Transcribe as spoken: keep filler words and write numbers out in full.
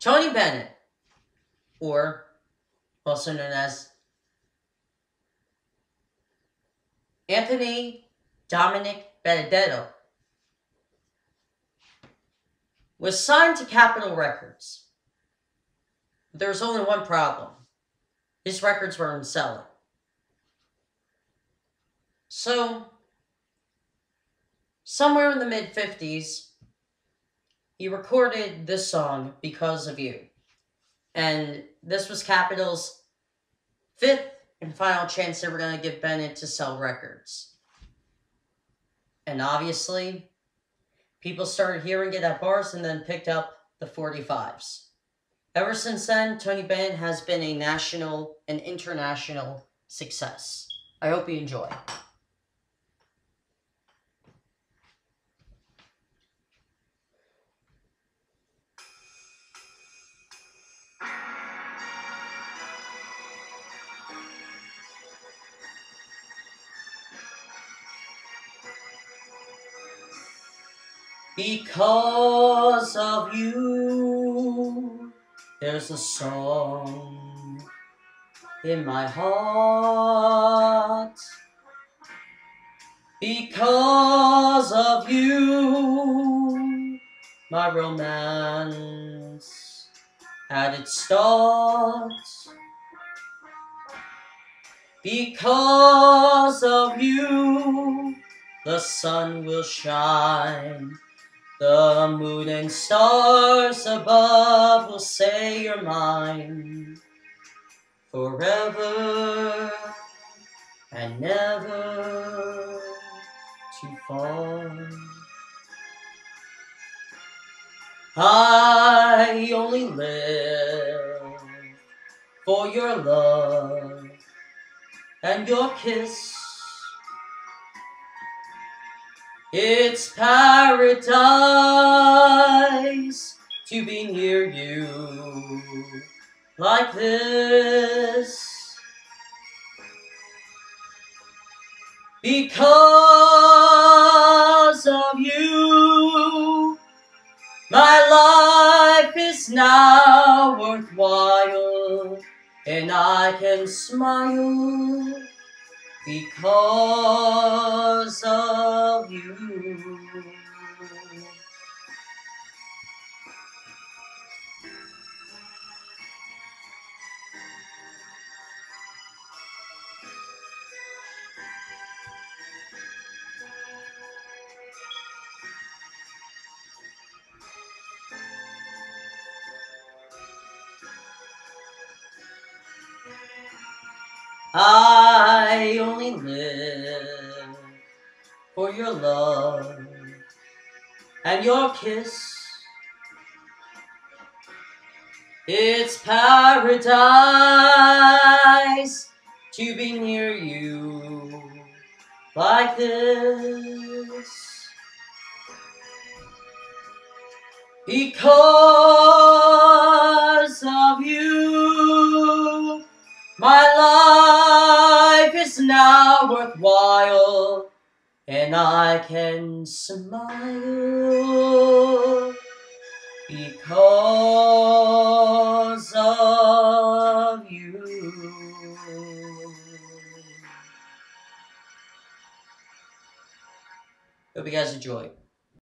Tony Bennett, or also known as Anthony Dominic Benedetto, was signed to Capitol Records. There was only one problem. His records weren't selling. So, somewhere in the mid fifties, he recorded this song, Because of You. And this was Capitol's fifth and final chance they were going to give Bennett to sell records. And obviously, people started hearing it at bars and then picked up the forty-fives. Ever since then, Tony Bennett has been a national and international success. I hope you enjoy. Because of you, there's a song in my heart. Because of you, my romance had its start. Because of you, the sun will shine. The moon and stars above will say you're mine forever and never too far. I only live for your love and your kiss. It's paradise to be near you like this. Because of you, my life is now worthwhile, and I can smile because of you. I only live for your love and your kiss. It's paradise to be near you like this. Because of you, my life is now worthwhile, and I can smile because of you. Hope you guys enjoy.